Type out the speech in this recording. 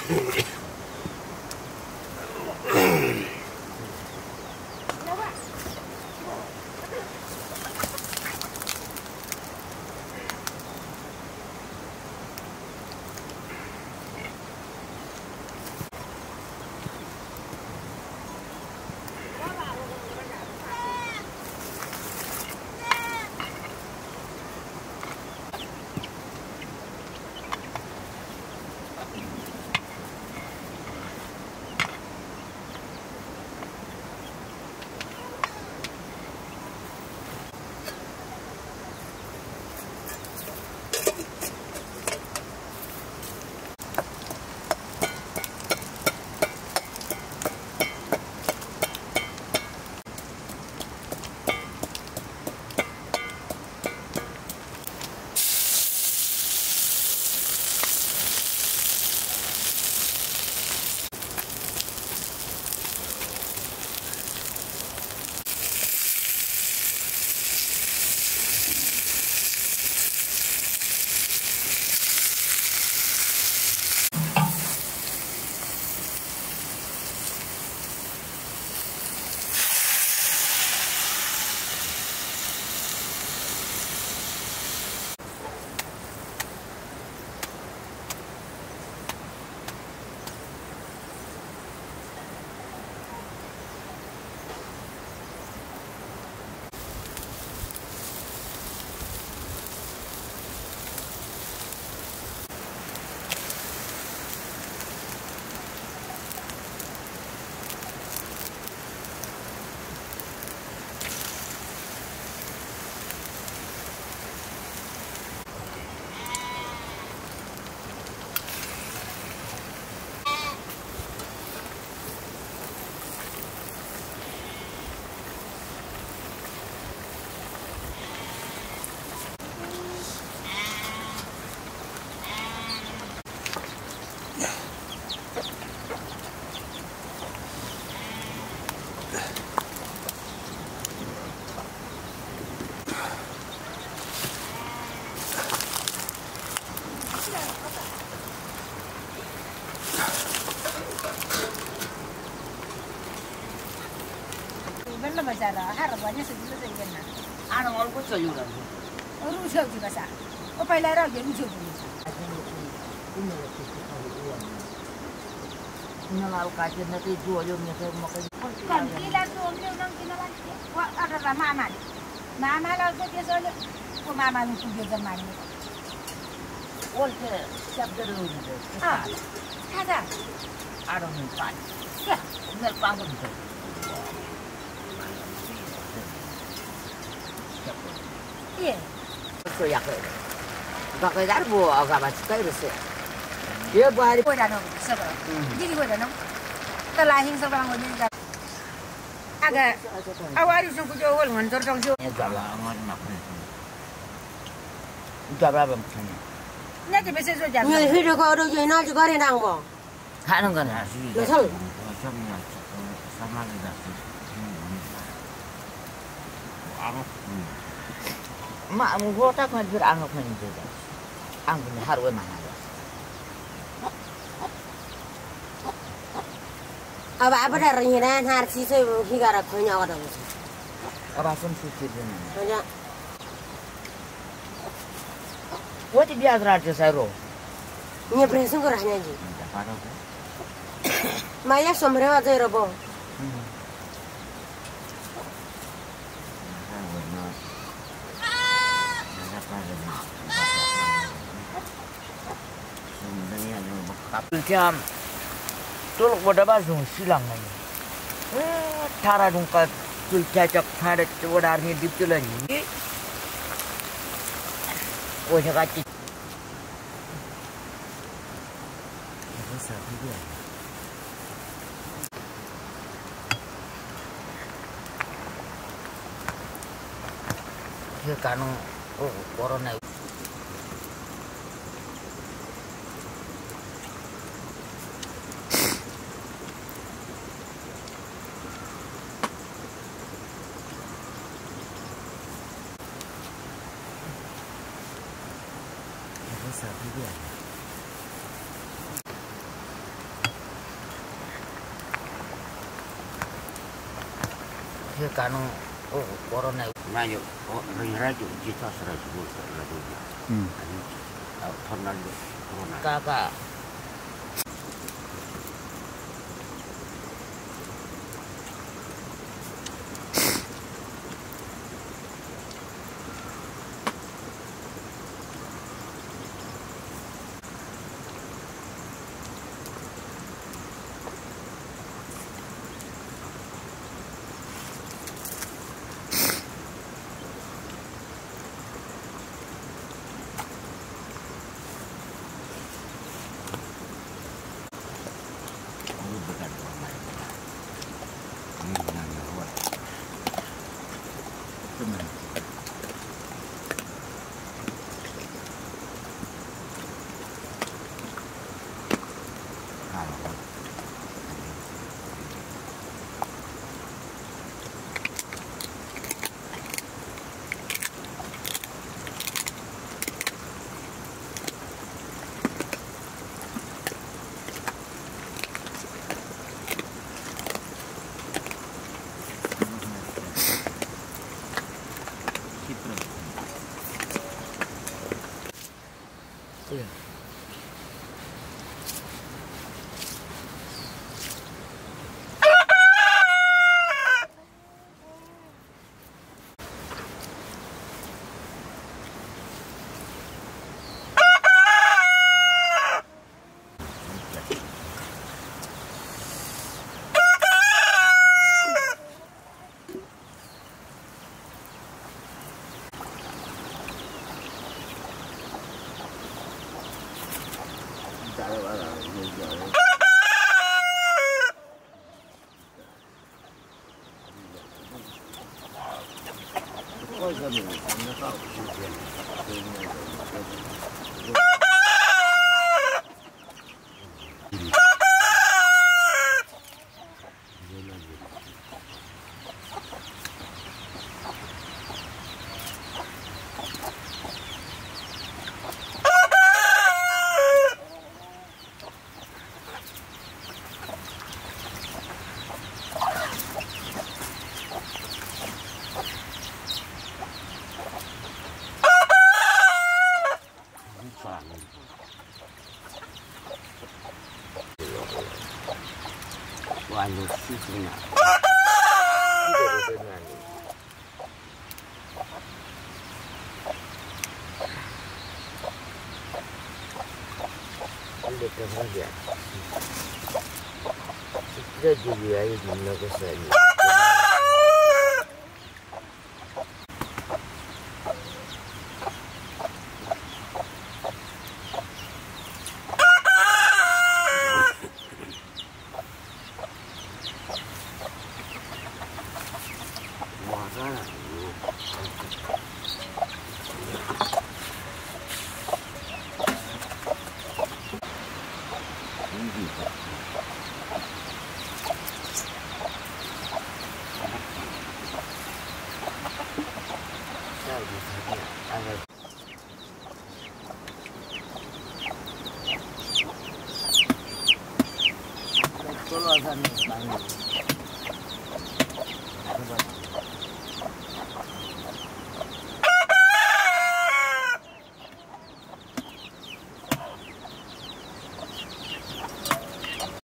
Iban na basara, harap niya sa dito sa iban na. Ano mo ko sa yuran? Rusaw di basa. O pala raw din rusaw din. Inalaw ka dyan natin jual yung nasa mga Kantilan to ang nang kinalan. Wa ara mama. Mama law sa dia solo. Ko mama nung tuyo zaman. All ke chapter lu ni. Ah. Kada. Araw ng pan. Ya, ngal pangon to. Iya. So yak. Bakit dar bo aga ba tsai rese. Ye bari Ko da no saba. Dili ko da no. Talahing sa bang ngon da. Aga. Awari su ku jo wol ngon tor tong jo. Ya gala ngon nak. Gala ba mkan. Na ti bese so jan. Người phi được có đâu gì nó chỉ có đi nào mà. Ha는 건 Được không? mak mau tak kan beranggap macam itu. Anggun haru mana? À bà bắt đầu như thế hai chị chơi khi gara là khơi nhau đâu. Apa pun suci dia. Rồi nhá. What did you ask saya ro? Như bây giờ có rảnh gì? Mà ya sombre vào đây rồi bo. Jam tuluk boda bazung silang lagi. Thara dungka tul cacak thara codarnya diptulan ni. Oh jaga cik. Dia kan corona. kanu corona ngayo ring-rajo kita serai sebut lagu. Pernah corona. Kakak. Iya. Anu sisinya. Dekat saja. Sudah juga ya gimana kesannya. Kalau ada nih